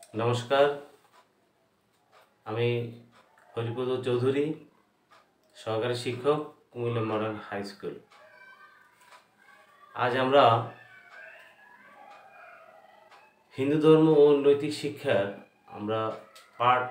নমস্কার, আমি হরিপদ চৌধুরী, সহকারী শিক্ষক, কুমিল্লা মডার্ন হাই স্কুল। আজ আমরা হিন্দু ধর্ম ও নৈতিক শিক্ষার আমরা পার্ট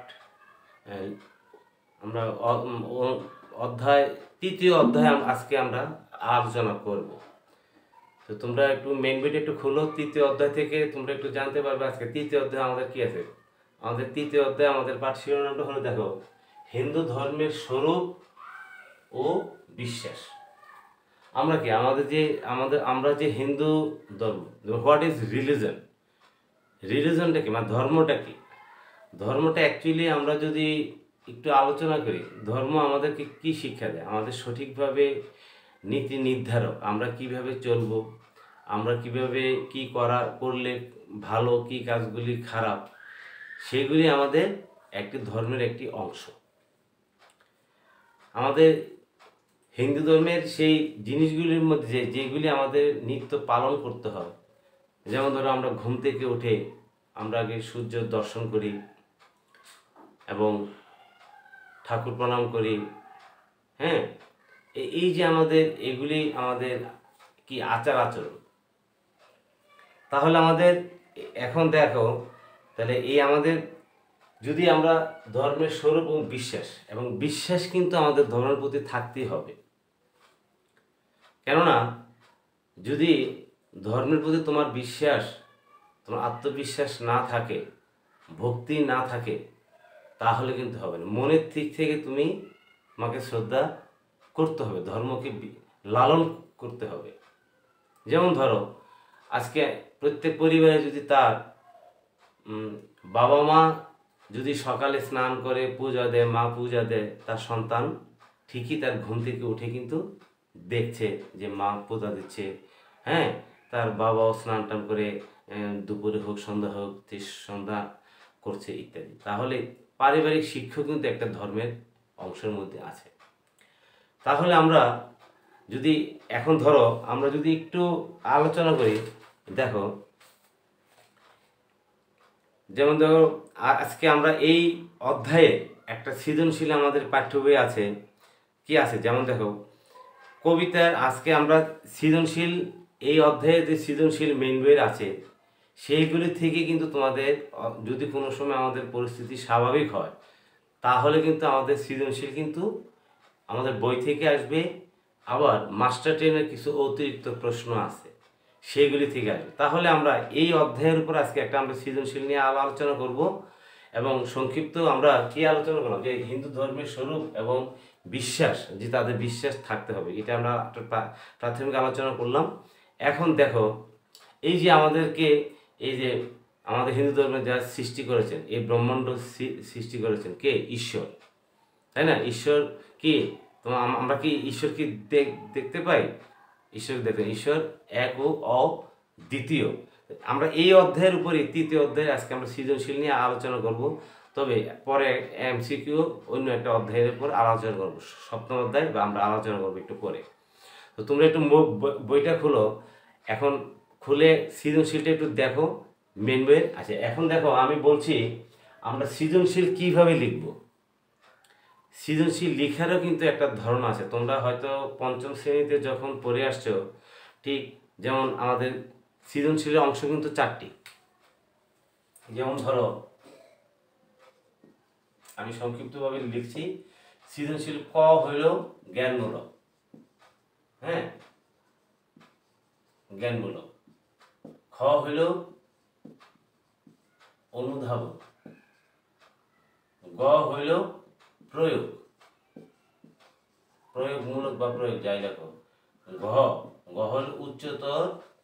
আমরা অধ্যায় তৃতীয় অধ্যায় আজকে আমরা আলোচনা করব। তো তোমরা একটু মেন বইটা একটু খোলো, তৃতীয় অধ্যায় থেকে তোমরা একটু জানতে পারবে আজকে তৃতীয় অধ্যায় আমাদের কি আছে। আমাদের তৃতীয় অধ্যায় আমাদের পাঠ শিরোনামটা হলো, দেখো, হিন্দু ধর্মের স্বরূপ ও বিশ্বাস। আমরা কি আমরা যে হিন্দু ধর্ম, হোয়াট ইজ রিলিজন, রিলিজনটা কি, মানে ধর্মটা কি। ধর্মটা অ্যাকচুয়ালি আমরা যদি একটু আলোচনা করি, ধর্ম আমাদেরকে কি শিক্ষা দেয়, আমাদের সঠিকভাবে নীতি নির্ধারক, আমরা কিভাবে চলব, আমরা কিভাবে কি করলে ভালো, কি কাজগুলি খারাপ, সেগুলি আমাদের একটি ধর্মের একটি অংশ। আমাদের হিন্দু ধর্মের সেই জিনিসগুলির মধ্যে যেগুলি আমাদের নিত্য পালন করতে হয়, যেমন ধরো আমরা ঘুম থেকে উঠে আমরা আগে সূর্য দর্শন করি এবং ঠাকুর প্রণাম করি। হ্যাঁ, এই যে আমাদের এগুলি আমাদের কি আচার আচরণ। তাহলে আমাদের এখন দেখো, তাহলে এই আমাদের যদি আমরা ধর্মের স্বরূপ এবং বিশ্বাস কিন্তু আমাদের ধর্মের প্রতি থাকতেই হবে। কেননা যদি ধর্মের প্রতি তোমার বিশ্বাস, তোমার আত্মবিশ্বাস না থাকে, ভক্তি না থাকে, তাহলে কিন্তু হবে না। মনের দিক থেকে তোমাকে শ্রদ্ধা করতে হবে, ধর্মকে লালন করতে হবে। যেমন ধরো, আজকে প্রত্যেক পরিবারে যদি তার বাবা মা যদি সকালে স্নান করে পূজা দেয়, মা পূজা দেয়, তার সন্তান ঠিকই তার ঘুম থেকে উঠে কিন্তু দেখছে যে মা পূজা দিচ্ছে। হ্যাঁ, তার বাবাও স্নান টান করে দুপুরে হোক সন্ধ্যা হোক সন্ধ্যা করছে ইত্যাদি। তাহলে পারিবারিক শিক্ষা কিন্তু একটা ধর্মের অংশের মধ্যে আছে। তাহলে আমরা যদি এখন ধরো আমরা যদি একটু আলোচনা করি, দেখো, যেমন ধরো আজকে আমরা এই অধ্যায়ে একটা সৃজনশীল আমাদের পাঠ্য বই আছে, কি আছে, যেমন দেখো কবিতার, আজকে আমরা সৃজনশীল এই অধ্যায়ে যে সৃজনশীল মেইন বইয়ের আছে সেইগুলি থেকে কিন্তু তোমাদের যদি কোনো সময় আমাদের পরিস্থিতি স্বাভাবিক হয়, তাহলে কিন্তু আমাদের সৃজনশীল কিন্তু আমাদের বই থেকে আসবে। আবার মাস্টার ট্রেনের কিছু অতিরিক্ত প্রশ্ন আছে, সেইগুলি থেকে আসবে। তাহলে আমরা এই অধ্যায়ের উপর আজকে একটা আমরা সৃজনশীল নিয়ে আলোচনা করব এবং সংক্ষিপ্ত আমরা কি আলোচনা করলাম, যে হিন্দু ধর্মের স্বরূপ এবং বিশ্বাস, যে তাদের বিশ্বাস থাকতে হবে, এটা আমরা প্রাথমিক আলোচনা করলাম। এখন দেখো, এই যে আমাদেরকে এই যে আমাদের হিন্দু ধর্মে যা সৃষ্টি করেছেন, এই ব্রহ্মাণ্ড সৃষ্টি করেছেন কে? ঈশ্বর, তাই না? ঈশ্বর কি আমরা কি ঈশ্বর কি দেখতে পাই? ঈশ্বর দেখেন, ঈশ্বর এক ও অদ্বিতীয়। আমরা এই অধ্যায়ের উপরে তৃতীয় অধ্যায়ে আজকে আমরা সৃজনশীল নিয়ে আলোচনা করব। তবে পরে এমসিকিউ অন্য একটা অধ্যায়ের উপর আলোচনা করব, সপ্তম অধ্যায়, বা আমরা আলোচনা করবো একটু পরে। তো তোমরা একটু বইটা খুলো, এখন খুলে সৃজনশীলটা একটু দেখো মেন বইয়ের। আচ্ছা, এখন দেখো আমি বলছি আমরা সৃজনশীল কিভাবে লিখব। সৃজনশীল লেখারও কিন্তু একটা ধারণা আছে, তোমরা হয়তো পঞ্চম শ্রেণীতে যখন পড়ে আসছো, ঠিক যেমন আমাদের সৃজনশীলের অংশ কিন্তু চারটি। যেমন ধরো আমি সংক্ষিপ্তভাবে লিখছি, সৃজনশীল ক হইল জ্ঞানমূলক। হ্যাঁ, জ্ঞানমূলক। খ হইল অনুধাবন। গ হইল প্রয়োগ, প্রয়োগমূলক বা প্রয়োগ যাই লেখো। গ হল উচ্চতর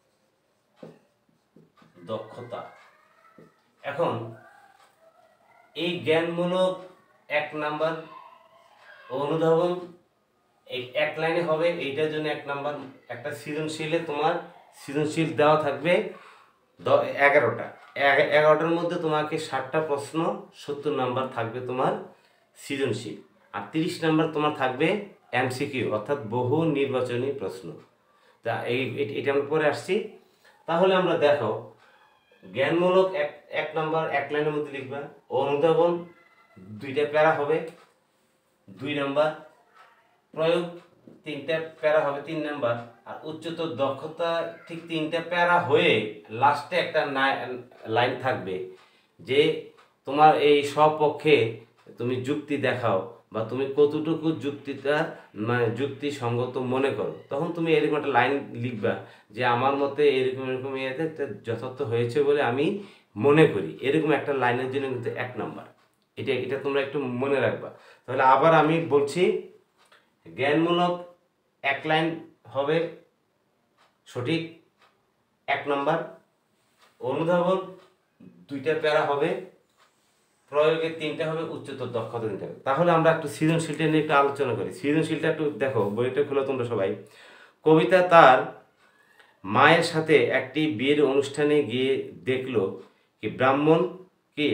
দক্ষতা। এখন এই জ্ঞানমূলক 1 নাম্বার, অনুধাবন এক লাইনে হবে, এইটার জন্য 1 নাম্বার। একটা সৃজনশীলে তোমার সৃজনশীল দেওয়া থাকবে 11টা। 11টার মধ্যে তোমাকে 60টা প্রশ্ন, 70 নাম্বার থাকবে তোমার সৃজনশীল, আর 30 নাম্বার তোমার থাকবে এমসিকিউ, অর্থাৎ বহু নির্বাচনী প্রশ্ন। তা এটা আমরা পরে আসছি। তাহলে আমরা দেখো, জ্ঞানমূলক এক এক নাম্বার এক লাইনের মধ্যে লিখবা, অনুধাবন 2টা প্যারা হবে 2 নাম্বার, প্রয়োগ 3টা প্যারা হবে 3 নাম্বার, আর উচ্চতর দক্ষতা ঠিক 3টা প্যারা হয়ে লাস্টে একটা লাইন থাকবে যে তোমার এই সপক্ষে তুমি যুক্তি দেখাও বা তুমি কতটুকু যুক্তিটা মানে যুক্তিসঙ্গত মনে করো, তখন তুমি এরকম একটা লাইন লিখবা যে আমার মতে এরকম এরকম ইয়েতে যথার্থ হয়েছে বলে আমি মনে করি। এরকম একটা লাইনের জন্য কিন্তু 1 নাম্বার। এটা এটা তোমরা একটু মনে রাখবা। তাহলে আবার আমি বলছি, জ্ঞানমূলক 1 লাইন হবে সঠিক 1 নাম্বার, অনুধাবন 2টা প্যারা হবে, প্রয়োগে 3টা হবে, উচ্চতর দক্ষতা 3টা হবে। তাহলে আমরা একটু সৃজনশীলটা নিয়ে একটু আলোচনা করি। সৃজনশীলটা একটু দেখো, বইটা খুলো তোমরা সবাই। কবিতা তার মায়ের সাথে একটি বিয়ের অনুষ্ঠানে গিয়ে দেখলো কি ব্রাহ্মণ কি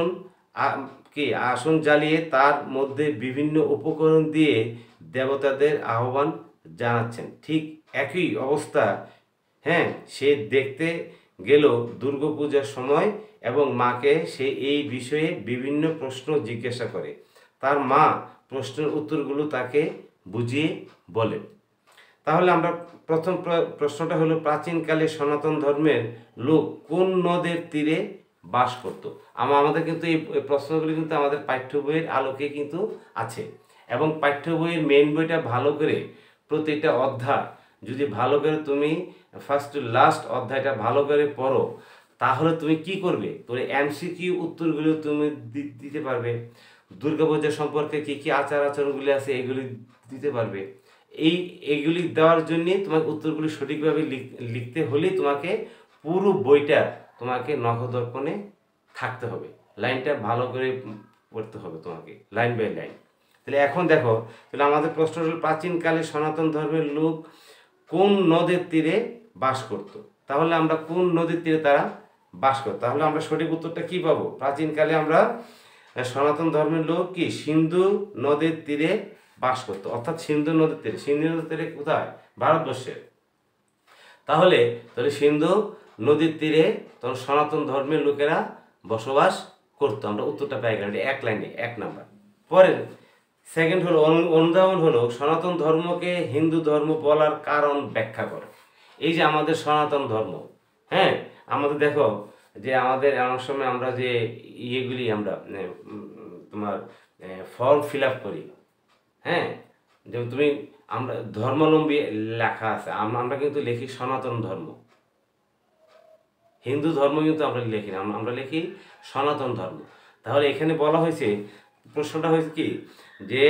আসন জ্বালিয়ে তার মধ্যে বিভিন্ন উপকরণ দিয়ে দেবতাদের আহ্বান জানাচ্ছেন। ঠিক একই অবস্থা, হ্যাঁ, সে দেখতে গেল দুর্গাপূজার সময় এবং মাকে সে এই বিষয়ে বিভিন্ন প্রশ্ন জিজ্ঞাসা করে। তার মা প্রশ্নের উত্তরগুলো তাকে বুঝিয়ে বলে। তাহলে আমরা প্রথম প্রশ্নটা হলো, প্রাচীনকালে সনাতন ধর্মের লোক কোন নদের তীরে বাস করত? আমাদের কিন্তু এই প্রশ্নগুলি কিন্তু আমাদের পাঠ্য বইয়ের আলোকে কিন্তু আছে, এবং পাঠ্য বইয়ের মেন বইটা ভালো করে প্রতিটা অধ্যায় যদি ভালো করে তুমি ফার্স্ট টু লাস্ট অধ্যায়টা ভালো করে পড়ো, তাহলে তুমি কি করবে, তোর এমসিকিউ উত্তরগুলো তুমি দিতে পারবে। দুর্গাপূজা সম্পর্কে কি কি আচার আচরণগুলি আছে এগুলি দিতে পারবে। এইগুলি দেওয়ার জন্য তোমাকে উত্তরগুলি সঠিকভাবে লিখতে হলে তোমাকে পুরো বইটা তোমাকে নখদর্পণে থাকতে হবে, লাইনটা ভালো করে পড়তে হবে তোমাকে লাইন বাই লাইন। তাহলে এখন দেখো, তাহলে আমাদের প্রশ্ন হল, প্রাচীনকালে সনাতন ধর্মের লোক কোন নদের তীরে বাস করত? তাহলে আমরা কোন নদীর তীরে তারা বাস করত, তাহলে আমরা সঠিক উত্তরটা কি পাবো? প্রাচীনকালে আমরা সনাতন ধর্মের লোক কি সিন্ধু নদীর তীরে বাস করতো, অর্থাৎ সিন্ধু নদীর তীরে। সিন্ধু নদীর তীরে কোথায়? ভারতবর্ষে। তাহলে সিন্ধু নদীর তীরে তখন সনাতন ধর্মের লোকেরা বসবাস করতো। আমরা উত্তরটা পেয়ে গেলাম 1 লাইনে 1 নাম্বার। পরের সেকেন্ড হলো অনুধাবন হলো, সনাতন ধর্মকে হিন্দু ধর্ম বলার কারণ ব্যাখ্যা করো। এই যে আমাদের সনাতন ধর্ম, হ্যাঁ, আমাদের দেখো যে আমাদের অনেক সময় আমরা যে ইয়েগুলি আমরা তোমার ফর্ম ফিল আপ করি, হ্যাঁ, যেমন তুমি আমরা ধর্মাবলম্বী লেখা আছে, আমরা কিন্তু লিখি সনাতন ধর্ম, হিন্দু ধর্ম কিন্তু আমরা লিখি না, আমরা লিখি সনাতন ধর্ম। তাহলে এখানে বলা হয়েছে, প্রশ্নটা হয়েছে কি যে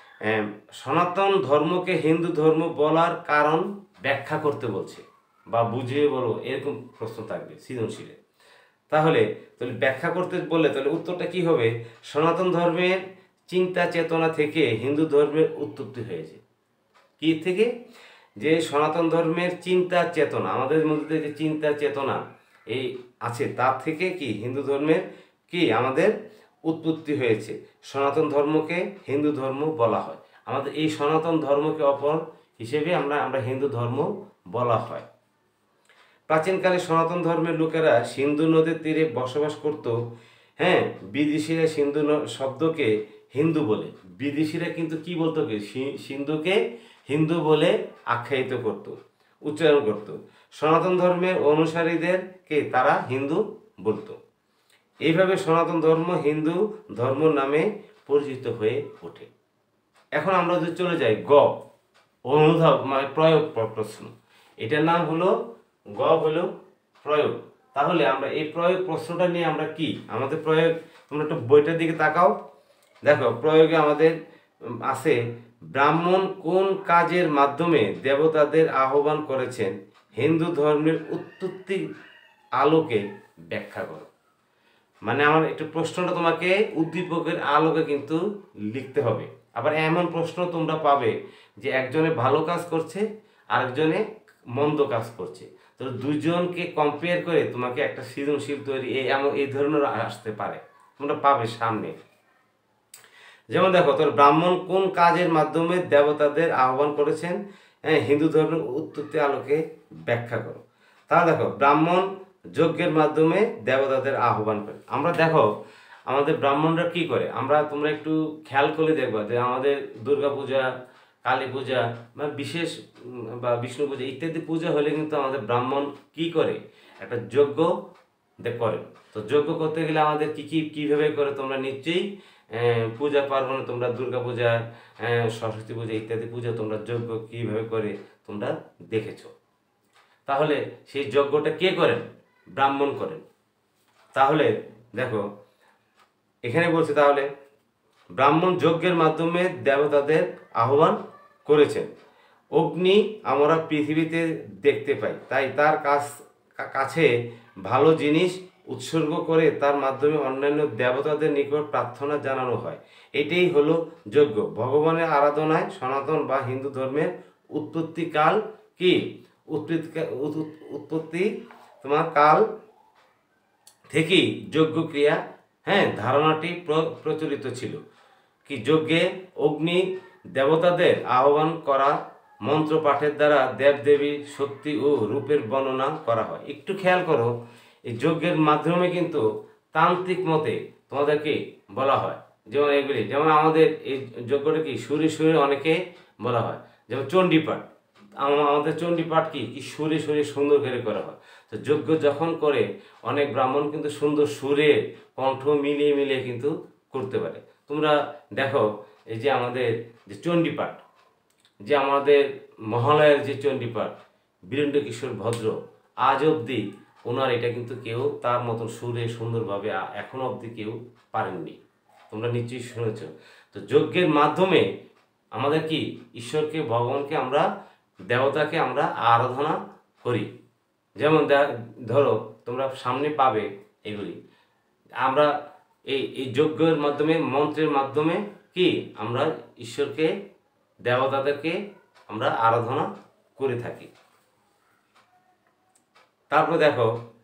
সনাতন ধর্মকে হিন্দু ধর্ম বলার কারণ ব্যাখ্যা করতে বলছে বা বুঝিয়ে বলো, এরকম প্রশ্ন থাকবে সৃজনশীলে। তাহলে ব্যাখ্যা করতে বললে তাহলে উত্তরটা কি হবে? সনাতন ধর্মের চিন্তা চেতনা থেকে হিন্দু ধর্মের উৎপত্তি হয়েছে। কি থেকে? যে সনাতন ধর্মের চিন্তা চেতনা, আমাদের মধ্যে যে চিন্তা চেতনা এই আছে, তার থেকে কি হিন্দু ধর্মের কি আমাদের উৎপত্তি হয়েছে। সনাতন ধর্মকে হিন্দু ধর্ম বলা হয়। আমাদের এই সনাতন ধর্মকে অপর হিসেবে আমরা হিন্দু ধর্ম বলা হয়। প্রাচীনকালে সনাতন ধর্মের লোকেরা সিন্ধু নদীর তীরে বসবাস করত। হ্যাঁ, বিদেশিরা সিন্ধু শব্দকে হিন্দু বলে, বিদেশিরা কিন্তু কি বলতো, সিন্ধুকে হিন্দু বলে আখ্যায়িত করত, উচ্চারণ করত। সনাতন ধর্মের অনুসারীদেরকে তারা হিন্দু বলতো। এইভাবে সনাতন ধর্ম হিন্দু ধর্ম নামে পরিচিত হয়ে ওঠে। এখন আমরা যদি চলে যাই অনুধাব মানে প্রয়োগ প্রশ্ন, এটার নাম হলো হলো প্রয়োগ। তাহলে আমরা এই প্রয়োগ প্রশ্নটা নিয়ে আমরা কি আমাদের প্রয়োগ, তোমরা একটু বইটার দিকে তাকাও, দেখো প্রয়োগে আমাদের আছে, ব্রাহ্মণ কোন কাজের মাধ্যমে দেবতাদের আহ্বান করেছেন, হিন্দু ধর্মের উৎপত্তির আলোকে ব্যাখ্যা করো। মানে আমার একটু প্রশ্নটা তোমাকে উদ্দীপকের আলোকে কিন্তু লিখতে হবে। আবার এমন প্রশ্ন তোমরা পাবে যে একজনে ভালো কাজ করছে, আরেকজনে মন্দ কাজ করছে, তো দুজনকে কম্পেয়ার করে তোমাকে একটা সৃজনশীল তৈরি এই ধরনের আসতে পারে, তোমরা পাবে সামনে। যেমন দেখো, ব্রাহ্মণ কোন কাজের মাধ্যমে দেবতাদের আহ্বান করেছেন, হিন্দু ধর্মের উৎপত্তি আলোকে ব্যাখ্যা করো। তাহলে দেখো, ব্রাহ্মণ যজ্ঞের মাধ্যমে দেবতাদের আহ্বান করে। আমরা দেখো আমাদের ব্রাহ্মণরা কি করে, তোমরা একটু খেয়াল করে দেখবা যে আমাদের দুর্গা পূজা, কালী পূজা বা বিশেষ বা বিষ্ণু পূজা ইত্যাদি পূজা হলে কিন্তু আমাদের ব্রাহ্মণ কি করে, একটা যজ্ঞ করে। তো যজ্ঞ করতে গেলে আমাদের কিভাবে করে তোমরা নিশ্চয়ই পূজা পার্বণে, তোমরা দুর্গা পূজা, সরস্বতী পূজা ইত্যাদি পূজা তোমরা যজ্ঞ কিভাবে করে তোমরা দেখেছো। তাহলে সেই যজ্ঞটা কে করেন? ব্রাহ্মণ করেন। তাহলে দেখো এখানে বলছে, তাহলে ব্রাহ্মণ যজ্ঞের মাধ্যমে দেবতাদের আহ্বান করেছেন। অগ্নি আমরা পৃথিবীতে দেখতে পাই, তাই তার কাছে ভালো জিনিস উৎসর্গ করে তার মাধ্যমে অন্যান্য দেবতাদের নিকট প্রার্থনা জানানো হয়। এটাই হলো যজ্ঞ। ভগবানের আরাধনায় সনাতন বা হিন্দু ধর্মের উৎপত্তিকাল কি, উৎপত্তি তোমার কাল থেকেই যজ্ঞ ক্রিয়া ধারণাটি প্রচলিত ছিল। কি যজ্ঞে অগ্নি দেবতাদের আহ্বান করা, মন্ত্র পাঠের দ্বারা দেবদেবীর শক্তি ও রূপের বর্ণনা করা হয়। একটু খেয়াল করো, এই যজ্ঞের মাধ্যমে কিন্তু তান্ত্রিক মতে তোমাদেরকে বলা হয়, যেমন এগুলি, যেমন আমাদের এই যজ্ঞটা কি সুরে সুরে অনেকে বলা হয়, যেমন চণ্ডীপাঠ। আমাদের চণ্ডীপাঠ কি সুরে সুরে সুন্দর করে করা হয়। তো যজ্ঞ যখন করে অনেক ব্রাহ্মণ কিন্তু সুন্দর সুরে কণ্ঠ মিলিয়ে মিলিয়ে কিন্তু করতে পারে। তোমরা দেখো এই যে আমাদের যে চণ্ডীপাঠ, যে আমাদের মহালয়ের যে চণ্ডীপাঠ, বীরেন্দ্র কিশোর ভদ্র আজ অবধি ওনার এটা কিন্তু কেউ তার মতন সুরে সুন্দরভাবে এখনো অবধি কেউ পারেননি। তোমরা নিশ্চয়ই শুনেছ। তো যজ্ঞের মাধ্যমে আমাদের কি ঈশ্বরকে, ভগবানকে আমরা, দেবতাকে আমরা আরাধনা করি। যেমন ধরো তোমরা সামনে পাবে এগুলি, আমরা এই যজ্ঞের মাধ্যমে, মন্ত্রের মাধ্যমে কি আমরা ঈশ্বরকে, দেবতাদেরকে আমরা আরাধনা করে থাকি। তারপর দেখো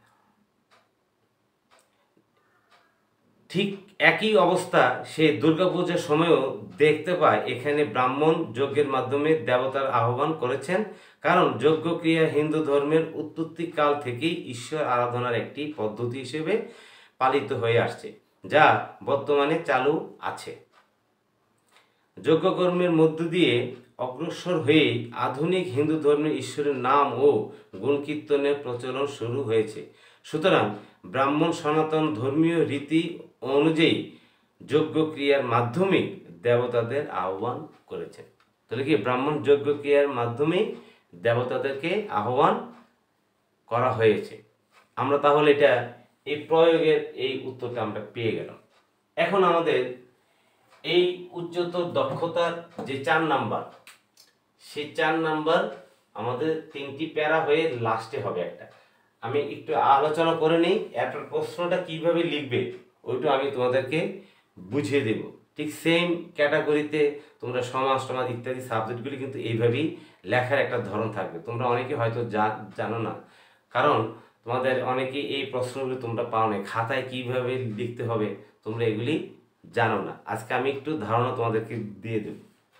ঠিক একই অবস্থা সে দুর্গাপূজার সময়ও দেখতে পায়। এখানে ব্রাহ্মণ যজ্ঞের মাধ্যমে দেবতার আহ্বান করেছেন, কারণ যজ্ঞ ক্রিয়া হিন্দু ধর্মের উৎপত্তিকাল থেকেই ঈশ্বর আরাধনার একটি পদ্ধতি হিসেবে পালিত হয়ে আসছে, যা বর্তমানে চালু আছে। যজ্ঞকর্মের মধ্য দিয়ে অগ্রসর হয়ে আধুনিক হিন্দু ধর্মে ঈশ্বরের নাম ও গুণকীর্তনের প্রচলন শুরু হয়েছে। সুতরাং ব্রাহ্মণ সনাতন ধর্মীয় রীতি অনুযায়ী যজ্ঞ ক্রিয়ার মাধ্যমে দেবতাদের আহ্বান করেছেন। তাহলে কি ব্রাহ্মণ যজ্ঞ ক্রিয়ার মাধ্যমে দেবতাদেরকে আহ্বান করা হয়েছে। আমরা তাহলে এটা এই প্রয়োগের এই উত্তরটা আমরা পেয়ে গেলাম। এখন আমাদের এই উচ্চতর দক্ষতার যে 4 নাম্বার, সেই 4 নাম্বার আমাদের 3টি প্যারা হয়ে লাস্টে হবে একটা। আমি একটু আলোচনা করে নিই, এরপর প্রশ্নটা কিভাবে লিখবে ওইটা আমি তোমাদেরকে বুঝিয়ে দেব। ঠিক সেম ক্যাটাগরিতে তোমরা সমাজ সমাজ ইত্যাদি সাবজেক্টগুলি কিন্তু এইভাবেই লেখার একটা ধরন থাকবে। তোমরা অনেকে হয়তো জানো না, কারণ তোমাদের অনেকে এই প্রশ্নগুলি তোমরা পাও না, খাতায় কিভাবে লিখতে হবে তোমরা এগুলি জানো না। আজকে আমি একটু ধারণা তোমাদেরকে দিয়ে দেব।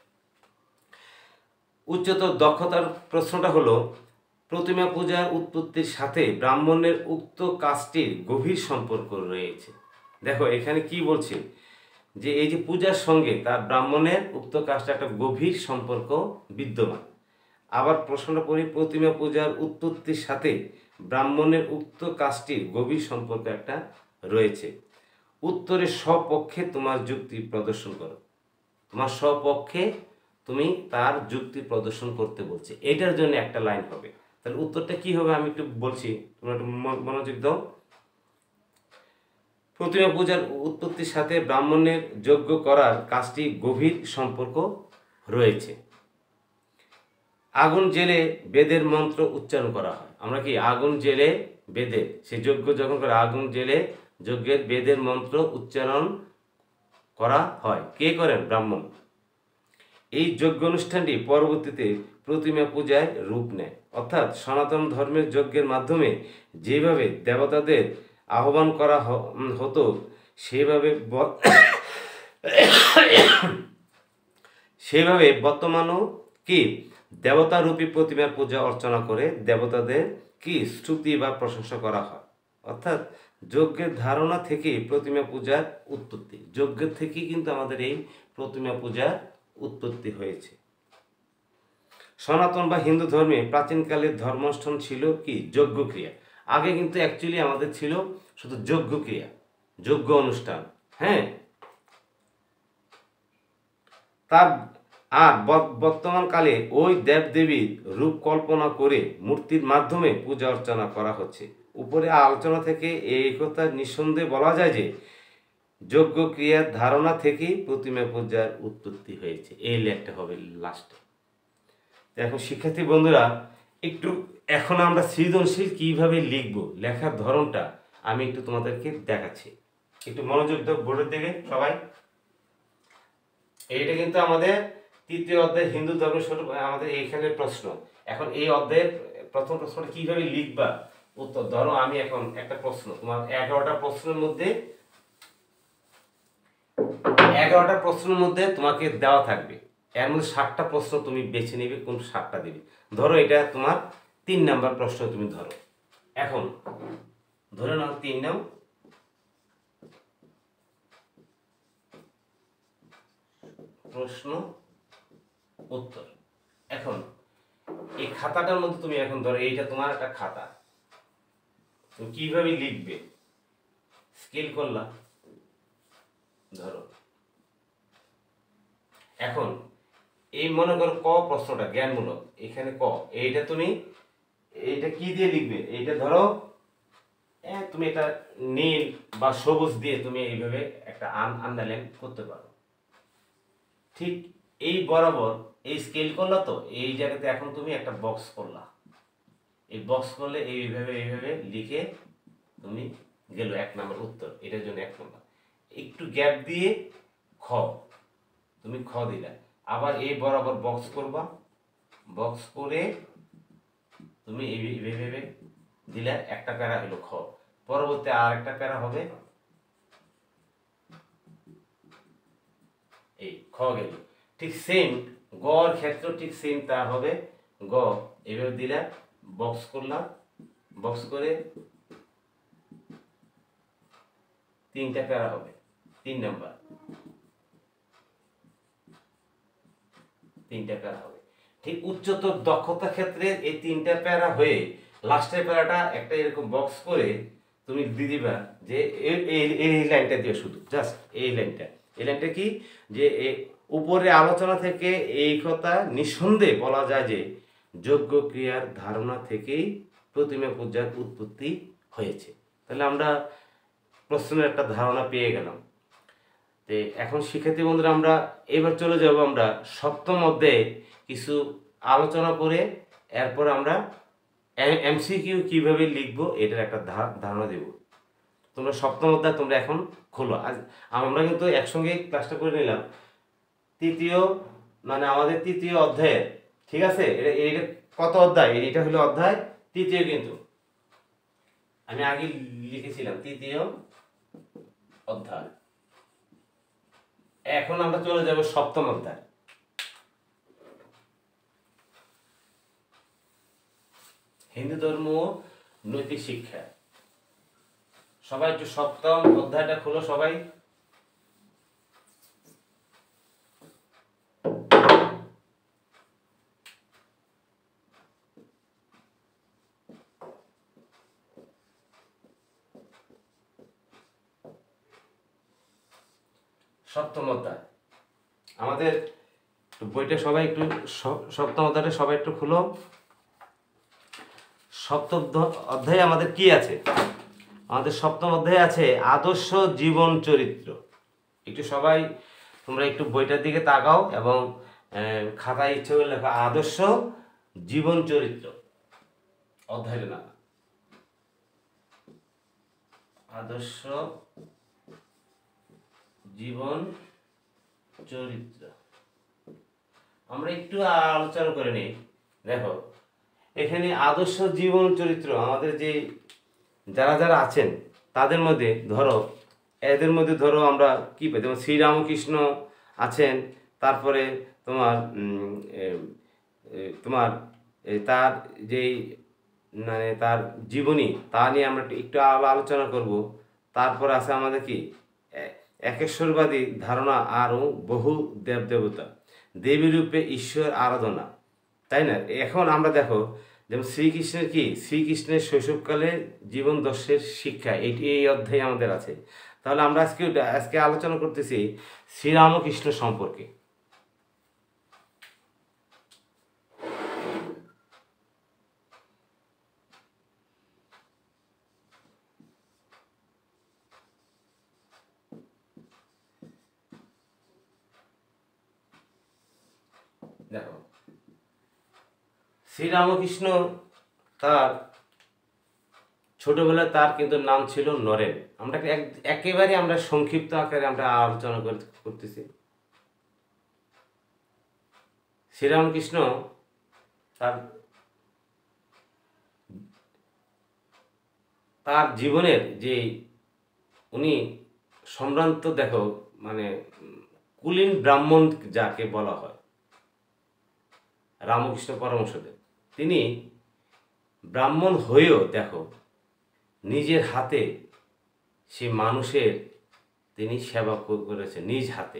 উচ্চতর দক্ষতার প্রশ্নটা হলো, প্রতিমা পূজার উৎপত্তির সাথে ব্রাহ্মণের উক্ত কাজটির গভীর সম্পর্ক রয়েছে। দেখো এখানে কি বলছে, যে এই যে পূজার সঙ্গে তার ব্রাহ্মণের উক্ত কাজটা একটা গভীর সম্পর্ক বিদ্যমান। আবার প্রশ্নটা পড়ি, প্রতিমা পূজার উৎপত্তির সাথে ব্রাহ্মণের উক্ত কাজটির গভীর সম্পর্ক একটা রয়েছে। উত্তরের স্বপক্ষে তোমার যুক্তি প্রদর্শন করো। তোমার স্বপক্ষে তুমি তার যুক্তি প্রদর্শন করতে বলছে, এটার জন্য একটা লাইন হবে। তাহলে উত্তরটা কি হবে আমি একটু বলছি, তোমরা একটু মনোযোগ দাও। প্রতিমা পূজার উৎপত্তির সাথে ব্রাহ্মণের যজ্ঞ করার কাজটি গভীর সম্পর্ক রয়েছে। আগুন জেলে বেদের মন্ত্র উচ্চারণ করা হয়। আমরা কি আগুন জেলে বেদে, সেই যজ্ঞ যখন করে আগুন জেলে যজ্ঞের বেদের মন্ত্র উচ্চারণ করা হয়। কে করেন? ব্রাহ্মণ। এই যজ্ঞ অনুষ্ঠানটি পরবর্তীতে প্রতিমা পূজায় রূপ নেয়। অর্থাৎ সনাতন ধর্মের যজ্ঞের মাধ্যমে যেভাবে দেবতাদের আহ্বান করা হতো সেভাবে বর্তমানও কি দেবতারূপী প্রতিমার পূজা অর্চনা করে দেবতাদের কি স্তুতি বা প্রশংসা করা হয়। অর্থাৎ যজ্ঞের ধারণা থেকেই প্রতিমা পূজার উৎপত্তি। যজ্ঞের থেকেই কিন্তু আমাদের এই প্রতিমা পূজার উৎপত্তি হয়েছে। সনাতন বা হিন্দু ধর্মে প্রাচীনকালের ধর্মানুষ্ঠান ছিল কি যজ্ঞক্রিয়া। আগে কিন্তু অ্যাকচুয়ালি আমাদের ছিল শুধু যজ্ঞক্রিয়া, যজ্ঞ অনুষ্ঠান। হ্যাঁ, তার আর বর্তমান কালে ওই দেবদেবীর রূপ কল্পনা করে মূর্তির মাধ্যমে পূজা অর্চনা করা হচ্ছে। উপরে আলোচনা থেকে এই কথা নিঃসন্দেহে বলা যায় যে যজ্ঞ ক্রিয়ার ধারণা থেকেই প্রতিমা পূজার উৎপত্তি হয়েছে। এই লেখটা হবে লাস্টে। এখন শিক্ষার্থী বন্ধুরা, একটু এখন আমরা সৃজনশীল কিভাবে লিখব, লেখার ধরনটা আমি একটু তোমাদেরকে দেখাচ্ছি। একটু মনোযোগ দাও বোর্ডের দিকে সবাই। এইটা কিন্তু আমাদের তৃতীয় অধ্যায় হিন্দু ধর্ম আমাদের এইখানের প্রশ্ন। এখন এই অধ্যায়ের প্রথম প্রশ্নটা কিভাবে লিখবা উত্তর। ধরো আমি এখন একটা প্রশ্ন, তোমার 11টা প্রশ্নের মধ্যে তোমাকে দেওয়া থাকবে। এর মধ্যে 7টা প্রশ্ন তুমি বেছে নেবে, কোন 7টা দিবে। ধরো এটা তোমার 3 নাম্বার প্রশ্ন তুমি ধরো। এখন ধরে নাও 3 নাও, প্রশ্ন উত্তর। এখন এই খাতাটার মধ্যে তুমি এখন ধরো এইটা তোমার একটা খাতা, তুমি কিভাবে লিখবে স্কেল করলা ধরো। এখন এই মনে করো ক প্রশ্নটা জ্ঞানমূলক, এখানে ক, এইটা তুমি এইটা কি দিয়ে লিখবে, এইটা ধরো তুমি এটা নীল বা সবুজ দিয়ে তুমি এইভাবে একটা আন্ডারলাইন করতে পারো। ঠিক এই বরাবর এই স্কেল করলা, তো এই জায়গাতে এখন তুমি একটা বক্স করলা। এই বক্স করলে এইভাবে লিখে তুমি গেল 1 নম্বর উত্তর, এটার জন্য 1 নম্বর। একটু গ্যাপ দিয়ে খ, তুমি খ দিলা। আবার এই বরাবর বক্স করবা, বক্স করে তুমি এইভাবে দিলে একটা প্যারা হলো খ। পরবর্তী আর একটা প্যারা হবে এই খ গেল। ঠিক সেম গর ক্ষেত্র ঠিক সেম তা হবে গ। এইভাবে দিলে বক্স করলাম, বক্স করে 3টা প্যারা হবে, 3 নাম্বার 3টা প্যারা হবে। ঠিক উচ্চতর দক্ষতা ক্ষেত্রে এই 3টা প্যারা হয়ে লাস্টের প্যারাটা একটা এরকম বক্স করে তুমি দিয়ে দিবা যে এই লাইনটা দিয়ে, শুধু জাস্ট এই লাইনটা কি যে উপরে আলোচনা থেকে এই কথা নিঃসন্দেহে বলা যায় যে যজ্ঞ ক্রিয়ার ধারণা থেকেই প্রতিমা পূজার উৎপত্তি হয়েছে। তাহলে আমরা প্রশ্নের একটা ধারণা পেয়ে গেলাম। তো এখন শিক্ষার্থী বন্ধুরা, আমরা এবার চলে যাব আমরা 7ম অধ্যায়ে কিছু আলোচনা করে এরপর আমরা এমসিকিউ কিভাবে লিখবো এটার একটা ধারণা দেব। তোমরা 7ম অধ্যায় তোমরা এখন খোলো। আজ আমরা কিন্তু একসঙ্গে ক্লাসটা করে নিলাম। মানে আমাদের 3য় অধ্যায়ের, ঠিক আছে? এটা কত অধ্যায়? এটা হলো অধ্যায় 3য়, কিন্তু আমি আগে লিখেছিলাম 3য় অধ্যায়। এখন আমরা চলে যাব 7ম অধ্যায়। হিন্দু ধর্ম নৈতিক শিক্ষা। সবাই একটু 7ম অধ্যায়টা খোলো সবাই। সপ্তম অধ্যায় আমাদের বইটা সবাই একটু 7ম অধ্যায়টা সবাই একটু খুলো। 7ম অধ্যায়ে আমাদের কি আছে? আমাদের 7ম অধ্যায়ে আছে আদর্শ জীবন চরিত্র। একটু সবাই তোমরা একটু বইটার দিকে তাকাও এবং খাতায় ইচ্ছে করে লেখো আদর্শ জীবন চরিত্র। অধ্যায়ের নাম আদর্শ জীবন চরিত্র। আমরা একটু আলোচনা করে নিই। দেখো এখানে আদর্শ জীবন চরিত্র আমাদের যে যারা আছেন তাদের মধ্যে ধরো, এদের মধ্যে ধরো আমরা কি পাই, যেমন শ্রীরামকৃষ্ণ আছেন, তারপরে তোমার তার যেই মানে তার জীবনী তা নিয়ে আমরা একটু আলোচনা করব। তারপর আছে আমাদের কি একেশ্বরবাদী ধারণা আরও বহু দেবদেবতা, দেবী রূপে ঈশ্বর আরাধনা, তাই না? এখন আমরা দেখো যেমন শ্রীকৃষ্ণের কি শ্রীকৃষ্ণের শৈশবকালে জীবন দর্শের শিক্ষা এই অধ্যায়ে আমাদের আছে। তাহলে আমরা আজকে আলোচনা করতেছি শ্রীরামকৃষ্ণ সম্পর্কে। দেখো শ্রীরামকৃষ্ণ তার ছোটবেলায় তার কিন্তু নাম ছিল নরেন। আমরা একেবারে আমরা সংক্ষিপ্ত আকারে আমরা আলোচনা করতেছি। শ্রীরামকৃষ্ণ তার জীবনের যে উনি সম্ভ্রান্ত, দেখো মানে কুলীন ব্রাহ্মণ যাকে বলা হয়, রামকৃষ্ণ পরমহংসদেব তিনি ব্রাহ্মণ হয়েও দেখো নিজের হাতে সে মানুষের তিনি সেবা করেছেন। নিজ হাতে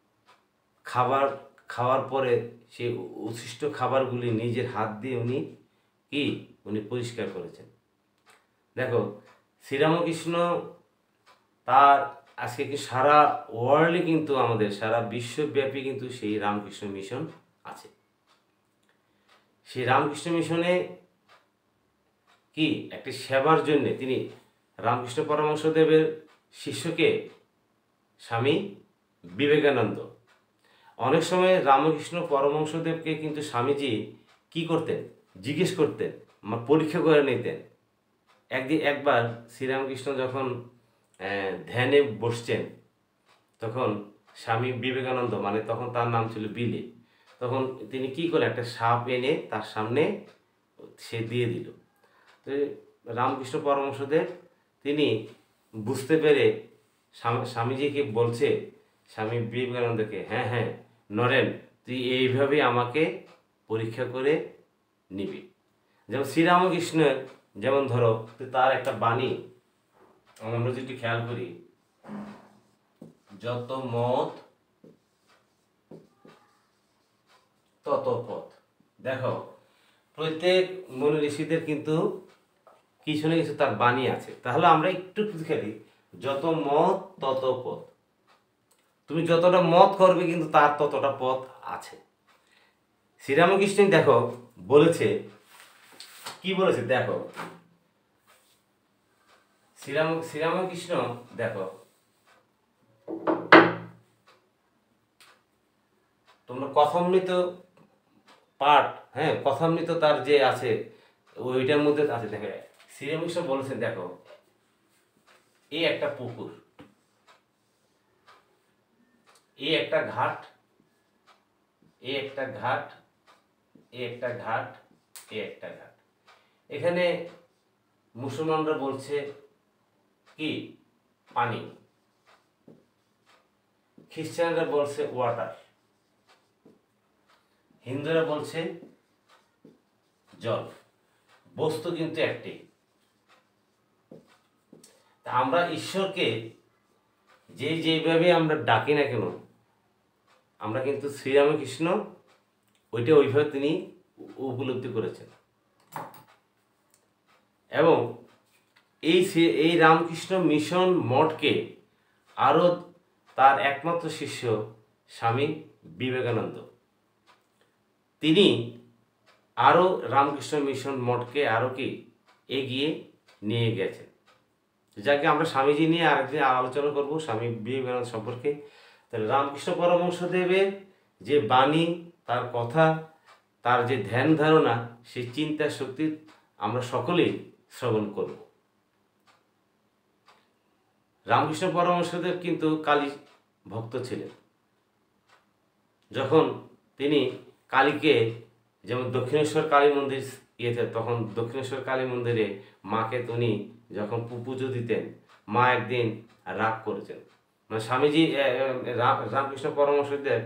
খাওয়ার পরে সে উচ্ছিষ্ট খাবারগুলি নিজের হাত দিয়ে উনি পরিষ্কার করেছেন। দেখো শ্রীরামকৃষ্ণ তার আজকে কি সারা ওয়ার্ল্ডে কিন্তু আমাদের সারা বিশ্বব্যাপী কিন্তু সেই রামকৃষ্ণ মিশন আছে। সেই রামকৃষ্ণ মিশনে কি একটি সেবার জন্য তিনি রামকৃষ্ণ পরমহংসদেবের শিষ্যকে স্বামী বিবেকানন্দ, অনেক সময় রামকৃষ্ণ পরমহংসদেবকে কিন্তু স্বামীজি কি করতেন জিজ্ঞেস করতেন, পরীক্ষা করে নিতেন। একবার শ্রীরামকৃষ্ণ যখন ধ্যানে বসছেন, তখন স্বামী বিবেকানন্দ মানে তখন তার নাম ছিল বিলে, তখন তিনি কি করলেন একটা সাপ এনে তার সামনে সে দিয়ে দিল। তো রামকৃষ্ণ পরমহংসদেব তিনি বুঝতে পেরে স্বামীজিকে বলছে, স্বামী বিবেকানন্দকে, হ্যাঁ হ্যাঁ নরেন, তুই এইভাবেই আমাকে পরীক্ষা করে নিবি। যেমন শ্রীরামকৃষ্ণের যেমন ধরো তার একটা বাণী আমরা যদি খেয়াল করি, যত মত তত পথ। দেখো প্রত্যেক মনি ঋষিদের কিন্তু কিছু না কিছু তার বাণী আছে। তাহলে আমরা একটু খেলি, যত মত তত পথ। তুমি যতটা মত করবে কিন্তু তার ততটা পথ আছে। শ্রীরামকৃষ্ণ দেখো বলেছে, কি বলেছে দেখো শ্রীরামকৃষ্ণ দেখো, তোমরা কথামৃত পাঠ, হ্যাঁ কথামৃত তার যে আছে ওইটার মধ্যে আছে। দেখো শ্রীরামকৃষ্ণ বলেছেন, দেখো এই একটা পুকুর, এই একটা ঘাট, এই একটা ঘাট, এই একটা ঘাট, এই একটা ঘাট। এখানে মুসলমানরা বলছে কি পানি, খ্রিস্টানরা বলছে ওয়াটার, হিন্দুরা বলছে জল। বস্তু কিন্তু একটি। আমরা ঈশ্বরকে যেইভাবে আমরা ডাকি না কেন, আমরা কিন্তু শ্রীরামকৃষ্ণ ওইভাবে তিনি উপলব্ধি করেছেন। এবং এই রামকৃষ্ণ মিশন মঠকে আরও তার একমাত্র শিষ্য স্বামী বিবেকানন্দ, তিনি আরও রামকৃষ্ণ মিশন মঠকে আরও কি এগিয়ে নিয়ে গেছেন। যাকে আমরা স্বামীজি নিয়ে আরেকদিন আলোচনা করব স্বামী বিবেকানন্দ সম্পর্কে। তাহলে রামকৃষ্ণ পরমহংসদেবের যে বাণী, তার কথা, তার যে ধ্যান ধারণা, সেই চিন্তা শক্তি আমরা সকলেই শ্রবণ করব। রামকৃষ্ণ পরমহংসদেব কিন্তু কালী ভক্ত ছিলেন। যখন তিনি কালীকে, যেমন দক্ষিণেশ্বর কালী মন্দির ইয়েছে, তখন দক্ষিণেশ্বর কালী মন্দিরে মাকে তিনি যখন পুজো দিতেন, মা একদিন রাগ করেছেন। মানে স্বামীজি রামকৃষ্ণ পরমহংসদেব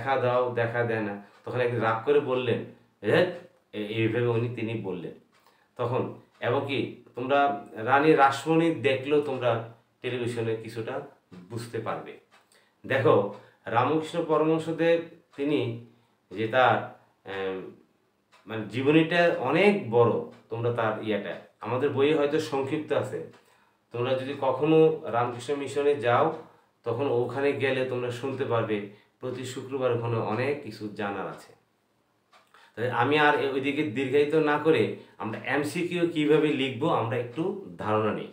দেখা দেয় না, তখন একদিন রাগ করে বললেন, এইভাবে তিনি বললেন। তখন এবং কি তোমরা রানী রাসমণি দেখলেও তোমরা টেলিভিশনে কিছুটা বুঝতে পারবে। দেখো রামকৃষ্ণ পরমহংসদেব তিনি যে তার মানে জীবনীটা অনেক বড়, তোমরা তার ইয়েটা আমাদের বইয়ে হয়তো সংক্ষিপ্ত আছে। তোমরা যদি কখনো রামকৃষ্ণ মিশনে যাও তখন ওখানে গেলে তোমরা শুনতে পারবে প্রতি শুক্রবার ওখানে অনেক কিছু জানার আছে। তাই আমি আর ওইদিকে দীর্ঘায়িত না করে আমরা এমসিকিউ কিভাবে লিখবো আমরা একটু ধারণা নিই।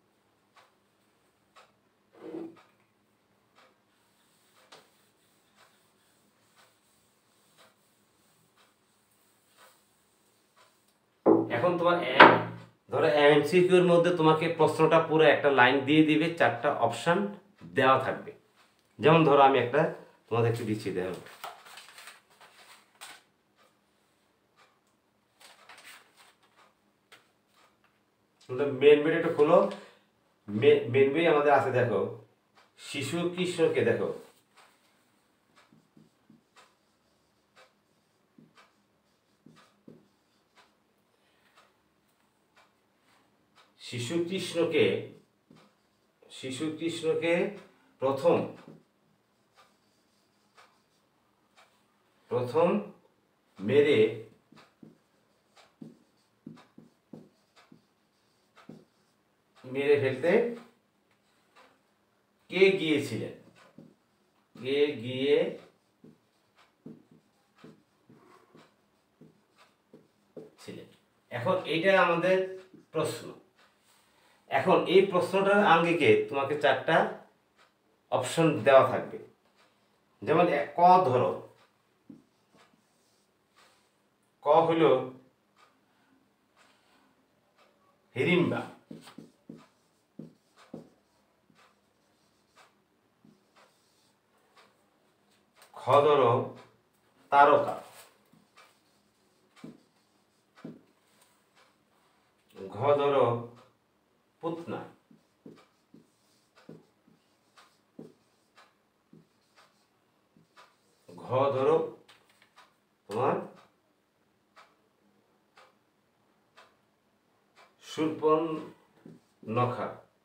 এখন তোমার ধরো এমসিকিউর মধ্যে তোমাকে প্রশ্নটা পুরো একটা লাইন দিয়ে দিবে, 4টা অপশন দেওয়া থাকবে। যেমন ধরো আমি একটা তোমাদেরকে দিচ্ছি, দেখো মেন বই একটু খোলো, মেন বই আমাদের আছে। দেখো শিশু কৃষ্ণকে, দেখো শিশু কৃষ্ণকে প্রথম মেরে ফেলতে কে গিয়েছিলেন? এখন এইটা আমাদের প্রশ্ন। এখন এই প্রশ্নটার আঙ্গিকে তোমাকে 4টা অপশন দেওয়া থাকবে। যেমন ক ধরো, ক হলো হিড়িম্বা, খ ধরো তারকা, ঘ ধরো পুতনা, ঘ ধরো তোমার শূর্পণখা।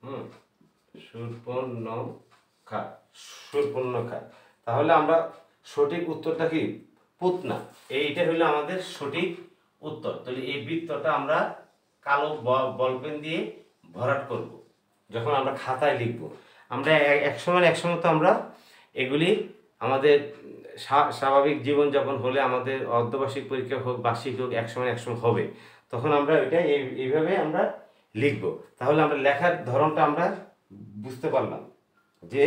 শূর্পণখা। তাহলে আমরা সঠিক উত্তরটা কি? পুতনা। এইটা হলো আমাদের সঠিক উত্তর। তাহলে এই বৃত্তটা আমরা কালো বলপেন দিয়ে ভরাট করব যখন আমরা খাতায় লিখব। আমরা এক সময় তো আমরা এগুলি আমাদের স্বাভাবিক জীবনযাপন হলে, আমাদের অর্ধবার্ষিক পরীক্ষা হোক বার্ষিক হোক, এক সময় হবে, তখন আমরা এটা এইভাবে আমরা লিখব। তাহলে আমরা লেখার ধরনটা আমরা বুঝতে পারলাম যে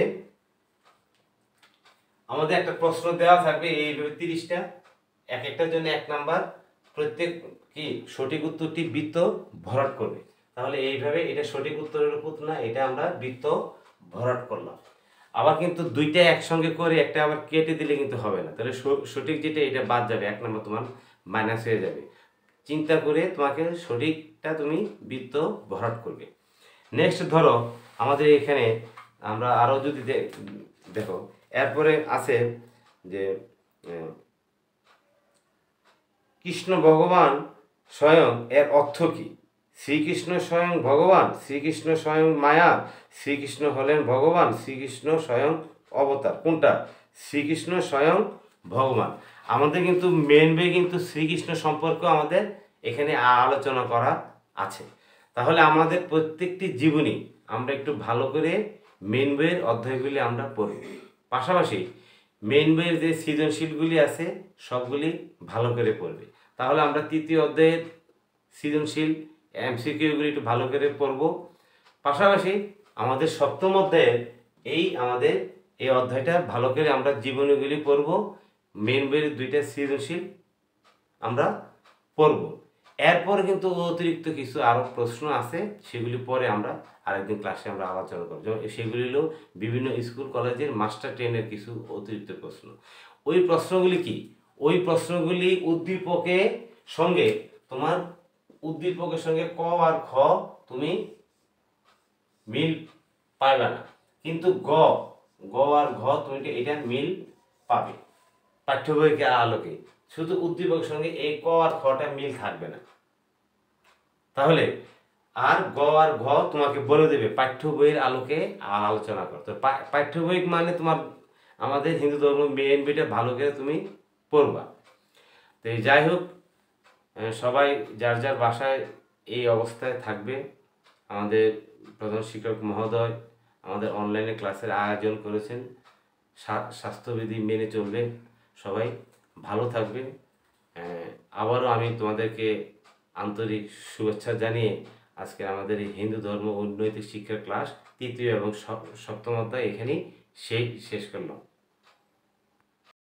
আমাদের একটা প্রশ্ন দেওয়া থাকবে এইভাবে 30টা, এক একটার জন্য 1 নাম্বার, প্রত্যেক কি সঠিক উত্তরটি বৃত্ত ভরাট করবে। তাহলে এইভাবে এটা সঠিক উত্তরের পুতনা, এটা আমরা বৃত্ত ভরাট করলাম। আবার কিন্তু 2টা একসঙ্গে করে একটা আবার কেটে দিলে কিন্তু হবে না। তাহলে সঠিক যেটা এটা বাদ যাবে, 1 নাম্বার তোমার মাইনাস হয়ে যাবে। চিন্তা করে তোমাকে সঠিকটা তুমি বৃত্ত ভরাট করবে। নেক্সট ধরো আমাদের এখানে আমরা আরও যদি দেখো, এরপরে আছে যে কৃষ্ণ ভগবান স্বয়ং, এর অর্থ কি? শ্রীকৃষ্ণ স্বয়ং ভগবান, শ্রীকৃষ্ণ স্বয়ং মায়া, শ্রীকৃষ্ণ হলেন ভগবান, শ্রীকৃষ্ণ স্বয়ং অবতার। কোনটা? শ্রীকৃষ্ণ স্বয়ং ভগবান। আমাদের কিন্তু মেন বই কিন্তু শ্রীকৃষ্ণ সম্পর্ক আমাদের এখানে আলোচনা করা আছে। তাহলে আমাদের প্রত্যেকটি জীবনী আমরা একটু ভালো করে মেন বইয়ের অধ্যায়গুলি আমরা পড়ব, পাশাপাশি মেন বইয়ের যে সৃজনশীলগুলি আছে সবগুলি ভালো করে পড়বে। তাহলে আমরা 3য় অধ্যায়ের সৃজনশীল এমসিকিউগুলি একটু ভালো করে পড়ব। পাশাপাশি আমাদের 7ম অধ্যায়ের আমাদের এই অধ্যায়টা ভালো করে আমরা জীবনীগুলি পড়ব। মেন বইয়ের 2টা সৃজনশীল আমরা পড়ব। এরপর কিন্তু অতিরিক্ত কিছু আরও প্রশ্ন আছে, সেগুলি পরে আমরা আরেকদিন ক্লাসে আমরা আলোচনা করব। যেমন সেগুলি হলো বিভিন্ন স্কুল কলেজের মাস্টার ট্রেনের কিছু অতিরিক্ত প্রশ্ন। ওই প্রশ্নগুলি কি? ওই প্রশ্নগুলি উদ্দীপকের সঙ্গে ক আর খ তুমি মিল পাইবে না, কিন্তু গ আর ঘ তুমি এটা মিল পাবে পাঠ্য বইকে আলোকে। শুধু উদ্দীপকের সঙ্গে এই ক আর খটা মিল থাকবে না। তাহলে আর ঘ তোমাকে বলে দেবে পাঠ্য বইয়ের আলোকে আলোচনা করতে। পাঠ্য বই মানে তোমার আমাদের হিন্দু ধর্ম মেন বইটা ভালো করে তুমি পড়বা। তো যাই হোক, সবাই যার যার বাসায় এই অবস্থায় থাকবে। আমাদের প্রধান শিক্ষক মহোদয় আমাদের অনলাইনে ক্লাসের আয়োজন করেছেন, স্বাস্থ্যবিধি মেনে চলবে, সবাই ভালো থাকবে। আবারও আমি তোমাদেরকে আন্তরিক শুভেচ্ছা জানিয়ে আজকে আমাদের এই হিন্দু ধর্ম ও নৈতিক শিক্ষার ক্লাস 3য় এবং 7ম অধ্যায় এখানেই শেষ করলাম।